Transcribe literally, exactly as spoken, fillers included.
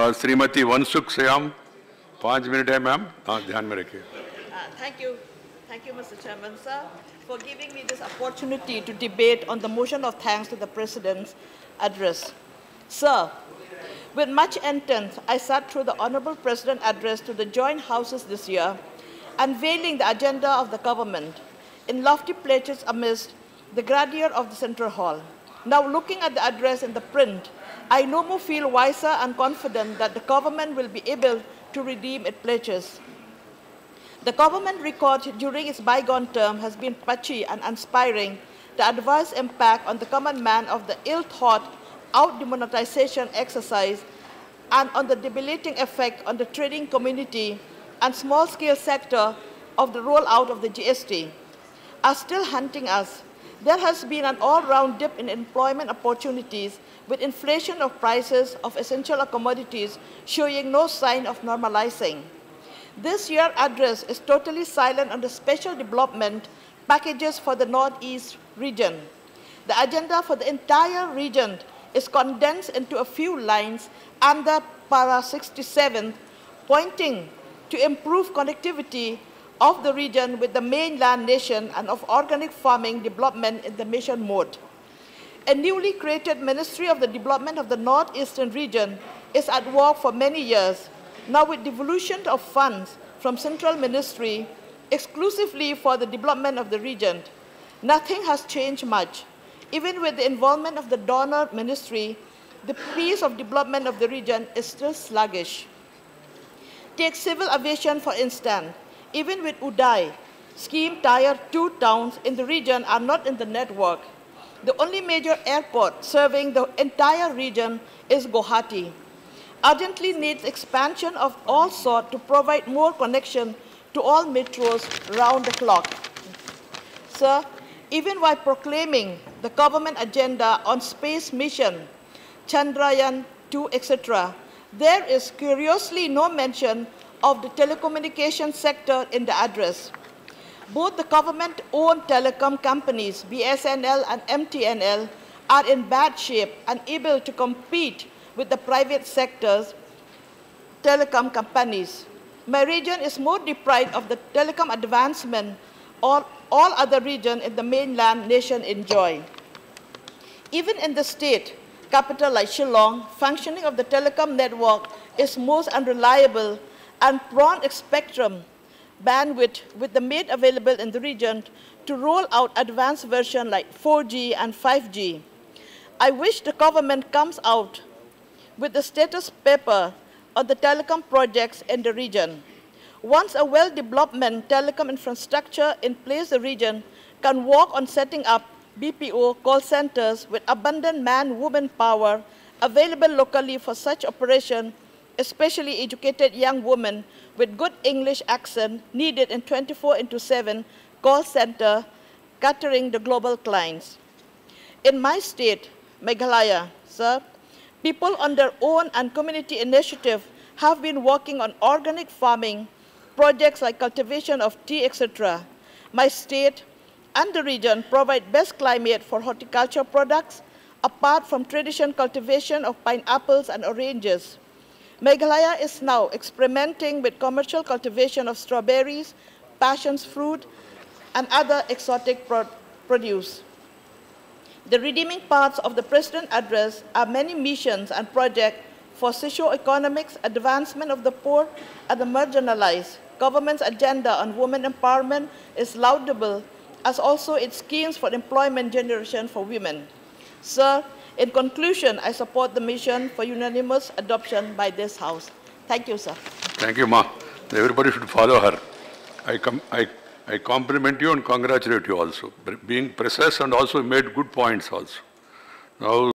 Uh, Srimati Vansukh Syam, five minutes hai ma'am. हाँ ध्यान में रखिए. Thank you. Thank you, Mister Chairman, sir, for giving me this opportunity to debate on the motion of thanks to the President's address. Sir, with much intent, I sat through the Honorable President's address to the joint houses this year, unveiling the agenda of the government in lofty pledges amidst the grandeur of the Central Hall. Now, looking at the address in the print, I no more feel wiser and confident that the government will be able to redeem its pledges. The government record during its bygone term has been patchy and uninspiring. The adverse impact on the common man of the ill-thought out-demonetization exercise and on the debilitating effect on the trading community and small-scale sector of the rollout of the G S T are still hunting us. There has been an all-round dip in employment opportunities with inflation of prices of essential commodities showing no sign of normalizing. This year's address is totally silent on the special development packages for the Northeast region. The agenda for the entire region is condensed into a few lines under para sixty-seven, pointing to improve connectivity of the region with the mainland nation and of organic farming development in the mission mode. A newly created Ministry of the Development of the Northeastern region is at work for many years, now with devolution of funds from Central Ministry exclusively for the development of the region. Nothing has changed much. Even with the involvement of the donor ministry, the pace of development of the region is still sluggish. Take civil aviation, for instance. Even with Uday, scheme tier two towns in the region are not in the network. The only major airport serving the entire region is Guwahati. Urgently needs expansion of all sorts to provide more connection to all metros round the clock. Sir, even while proclaiming the government agenda on space mission, Chandrayaan two, et cetera, there is curiously no mention of the telecommunication sector in the address. Both the government-owned telecom companies, B S N L and M T N L, are in bad shape and unable to compete with the private sector's telecom companies. My region is more deprived of the telecom advancement or all other regions in the mainland nation enjoy. Even in the state capital like Shillong, functioning of the telecom network is most unreliable and prone spectrum bandwidth with the made available in the region to roll out advanced versions like four G and five G. I wish the government comes out with the status paper of the telecom projects in the region. Once a well-developed telecom infrastructure in place, the region can work on setting up B P O call centers with abundant man-woman power available locally for such operation, especially educated young women with good English accent needed in twenty-four into seven call center catering the global clients. In my state, Meghalaya, sir, people on their own and community initiative have been working on organic farming, projects like cultivation of tea, et cetera. My state and the region provide best climate for horticulture products, apart from traditional cultivation of pineapples and oranges. Meghalaya is now experimenting with commercial cultivation of strawberries, passion fruit, and other exotic pro produce. The redeeming parts of the President's address are many missions and projects for socio-economic advancement of the poor and the marginalized. Government's agenda on women empowerment is laudable, as also its schemes for employment generation for women. Sir, in conclusion, I support the mission for unanimous adoption by this House. Thank you, sir. Thank you, Ma. Everybody should follow her. I, com I, I compliment you and congratulate you also. Being precise and also made good points also. Now.